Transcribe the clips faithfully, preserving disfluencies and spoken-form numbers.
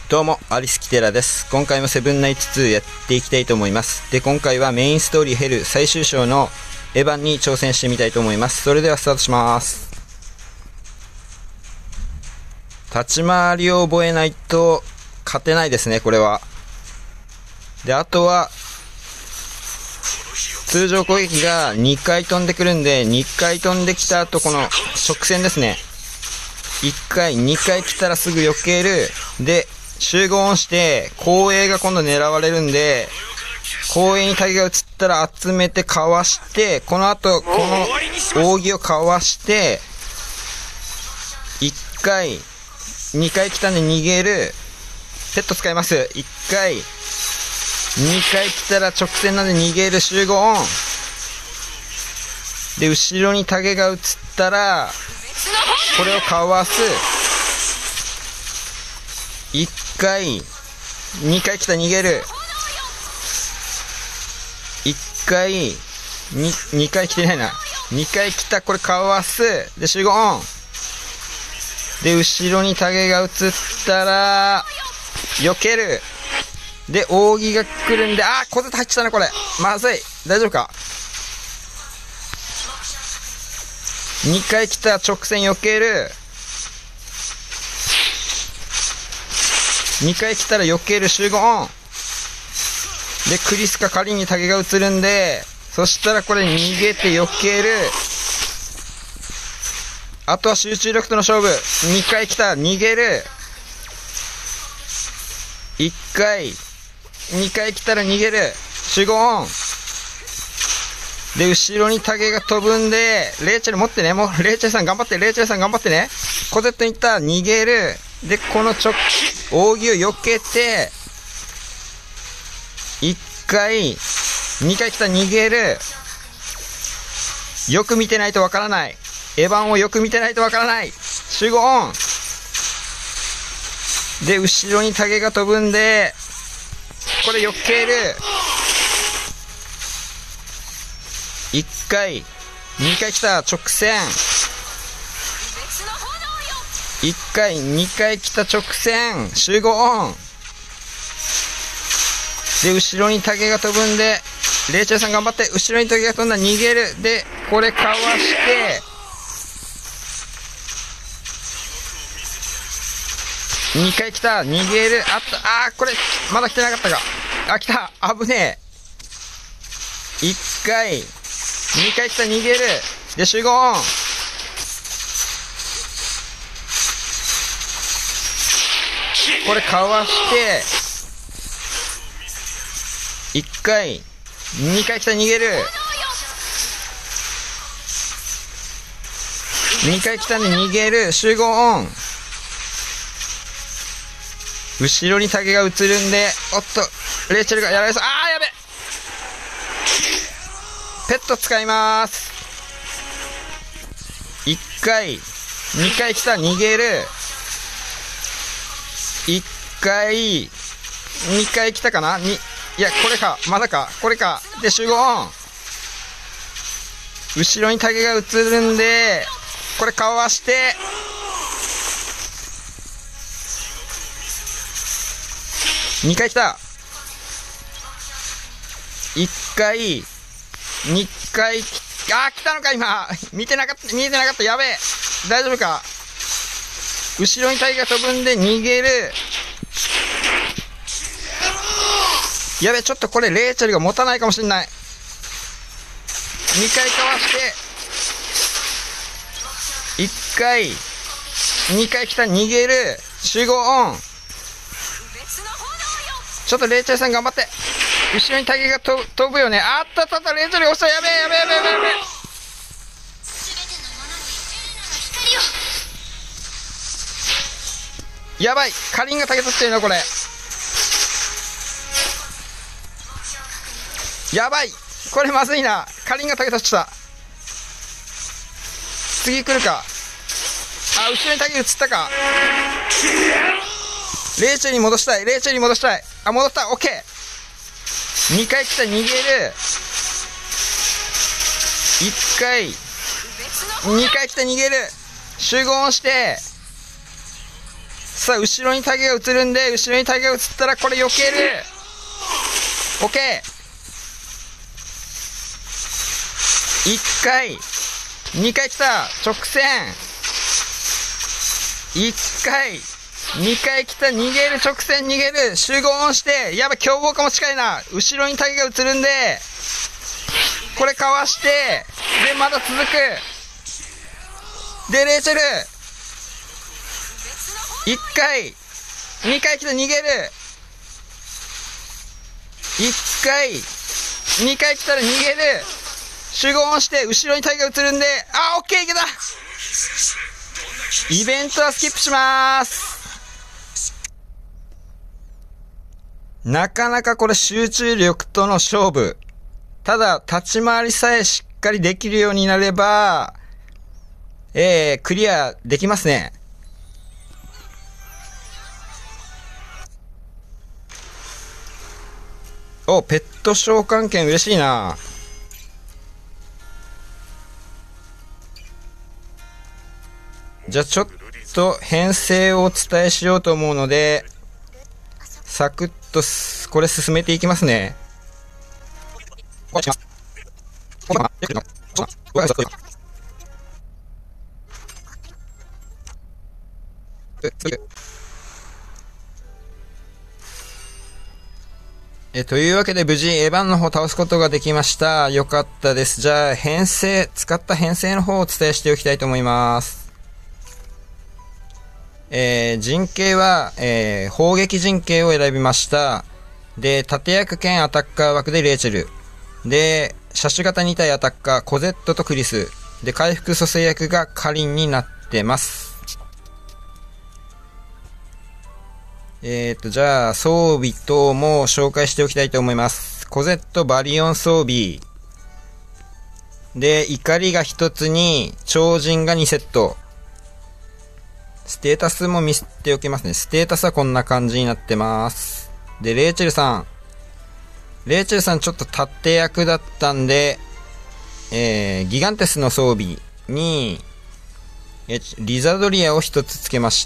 どうも、アリスキテラです。今回もセブンナイツツーやっていきたいと思います。で、今回はメインストーリーヘル最終章のエヴァンに挑戦してみたいと思います。それではスタートします。立ち回りを覚えないと勝てないですね、これは。で、あとは、通常攻撃がにかい飛んでくるんで、にかい飛んできた後、この直線ですね。いっかい、にかい来たらすぐ避ける。で、集合して、後衛が今度狙われるんで、後衛にタゲが移ったら集めてかわして、この後、この扇をかわして、いっかい、にかい来たんで逃げる。ペット使います。いっかい、にかい来たら直線なんで逃げる。集合オン。で、後ろにタゲが移ったら、これをかわす。いっかい、にかい来た逃げる。いっかい、に、にかい来てないな。にかい来た、これかわす。で、集合オン。で、後ろにタゲが移ったら、避ける。で、扇が来るんで、あー、小手入っちゃったな、これ。まずい。大丈夫か？にかい来た、直線避ける。にかい来たら避ける。集合オン。で、クリスか仮にタゲが移るんで、そしたらこれ逃げて避ける。あとは集中力との勝負。にかい来た、逃げる。いっかい、にかい来たら逃げる。集合オン。で、後ろにタゲが飛ぶんで、レイチェル持ってね。もう、レイチェルさん頑張って、レイチェルさん頑張ってね。コゼットに行った、逃げる。で、この直、扇を避けて、いっかい、にかい来た、逃げる。よく見てないとわからない。エヴァンをよく見てないとわからない。集合オン。で、後ろにタゲが飛ぶんで、これ避ける。いっかい、にかい来た、直線。いっかい、にかい来た直線。集合オン。で、後ろにタゲが飛ぶんで、レイチェルさん頑張って、後ろにタゲが飛んだら逃げる。で、これかわして、にかい来た、逃げる。あった、あー、これ、まだ来てなかったか。あ、来た、危ねえ。いっかい、にかい来た、逃げる。で、集合オン。これかわして、いっかい、にかい来た、逃げる。にかい来たんで逃げる。集合オン。後ろにタゲが映るんで、おっと、レイチェルがやられそう。あー、やべ。ペット使いまーす。いっかい、にかい来た、逃げる。いっかい、にかい来たかなに、いや、これか。まだか。これか。で、集合オン。後ろにタゲが映るんで、これかわして、にかい来た。いっかい、にかい、あー、来たのか、今。見てなかった、見えてなかった。やべえ。大丈夫か。後ろにタイが飛ぶんで逃げる。やべえ、ちょっとこれ、レイチェルが持たないかもしれない。にかいかわして、いっかい、にかい来た、逃げる。集合オン。ちょっとレイチェルさん頑張って。後ろにタゲが飛ぶよね。あったあったあった、レイチェルが押した。やべえやべえやべえやべえやべえ。やばい、カリンがタゲ取ってるのこれ。やばい、これまずいな。カリンがタゲ取っちゃった。次来るか。あ、後ろにタゲ移ったか。レイチェルに戻したい。レイチェルに戻したい。あ、戻った。オッケー。にかい来た、逃げる。いっかい、にかい来た、逃げる。集合して、 さあ、後ろにタゲが映るんで、後ろにタゲが映ったらこれ避ける。オッケー。いっかい。にかい来た。直線。いっかい。にかい来た。逃げる。直線逃げる。集合オンして。やばい、凶暴化も近いな。後ろにタゲが映るんで、これかわして、で、まだ続く。で、レイチェル。いっかい。にかい来た。逃げる。いっかい。にかい来たら逃げる。集合オンして、後ろにタイが映るんで、あ、オッケーいけた。イベントはスキップしまーす。なかなかこれ集中力との勝負。ただ、立ち回りさえしっかりできるようになれば、えー、クリアできますね。お、ペット召喚券嬉しいな。じゃあちょっと編成をお伝えしようと思うので、サクッとこれ進めていきますね。えというわけで無事エヴァンの方倒すことができました。よかったです。じゃあ編成、使った編成の方をお伝えしておきたいと思います。えー、陣形は、えー、砲撃陣形を選びました。で、盾役兼アタッカー枠でレイチェル。で、車種型に体アタッカー、コゼットとクリス。で、回復蘇生役がカリンになってます。えーと、じゃあ、装備等も紹介しておきたいと思います。コゼットバリオン装備。で、怒りが一つに、超人がにセット。ステータスも見せておきますね。ステータスはこんな感じになってます。で、レイチェルさん。レイチェルさんちょっと盾役だったんで、えー、ギガンテスの装備に、えリザドリアを一つつけました。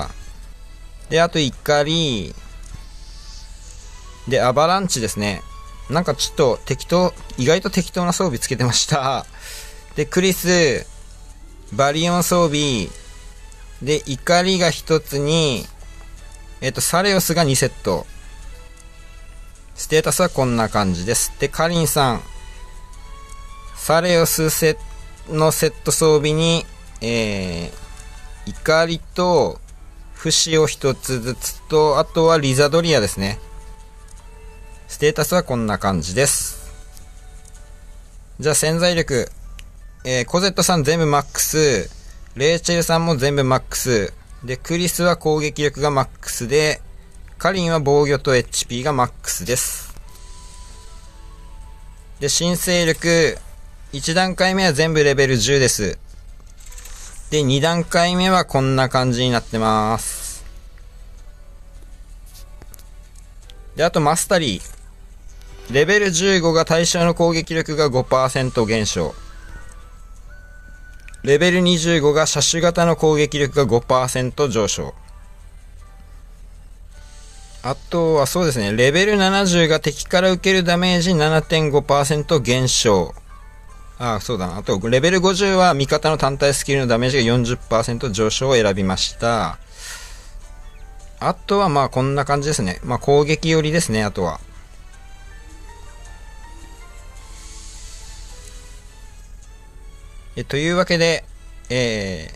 で、あと怒り。で、アバランチですね。なんかちょっと適当、意外と適当な装備つけてました。で、クリス、バリオン装備、で、怒りが一つに、えっと、サレオスがにセット。ステータスはこんな感じです。で、カリンさん。サレオスセのセット装備に、えー、怒りと、不死を一つずつと、あとはリザドリアですね。ステータスはこんな感じです。じゃあ潜在力。えー、コゼットさん全部マックス。レイチェルさんも全部マックス。で、クリスは攻撃力がマックスで、カリンは防御と エイチピー がマックスです。で、新勢力、いち段階目は全部レベルじゅうです。で、に段階目はこんな感じになってます。で、あとマスタリー。レベルじゅうごが対象の攻撃力が ごパーセント 減少。レベルにじゅうごが車種型の攻撃力が ごパーセント 上昇。あとはそうですね、レベルななじゅうが敵から受けるダメージ ななてんごパーセント 減少。あ、そうだな。あと、レベルごじゅうは味方の単体スキルのダメージが よんじゅっパーセント 上昇を選びました。あとはまあこんな感じですね。まあ攻撃寄りですね、あとは。えというわけで、え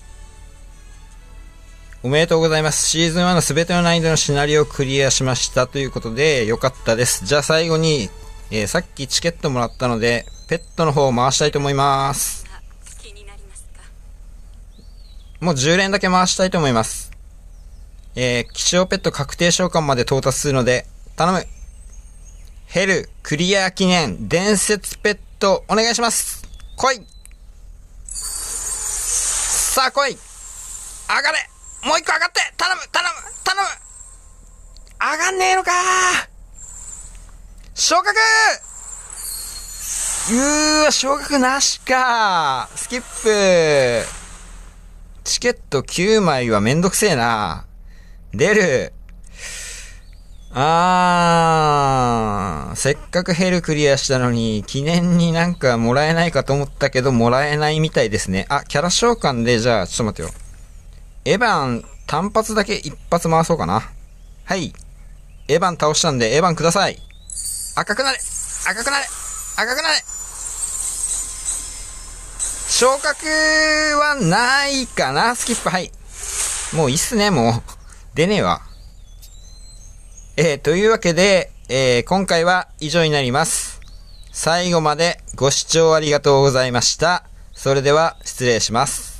ー、おめでとうございます。シーズンワンのすべての難易度のシナリオをクリアしましたということで、よかったです。じゃあ最後に、えー、さっきチケットもらったので、ペットの方を回したいと思います。もうじゅう連だけ回したいと思います。えー、希少ペット確定召喚まで到達するので、頼む。ヘル、クリア記念、伝説ペット、お願いします。来い。さあ来い。上がれ。もう一個上がって。頼む、頼む、頼む。上がんねえのかー。昇格。うーわ、昇格なしかー。スキップ。チケットきゅうまいはめんどくせえな。 出る。あー、せっかくヘルクリアしたのに、記念になんかもらえないかと思ったけど、もらえないみたいですね。あ、キャラ召喚で、じゃあ、ちょっと待ってよ。エヴァン、単発だけ一発回そうかな。はい。エヴァン倒したんで、エヴァンください。赤くなれ赤くなれ赤くなれ昇格はないかな。スキップ、はい。もういいっすね、もう。出ねえわ。えー、というわけで、えー、今回は以上になります。最後までご視聴ありがとうございました。それでは失礼します。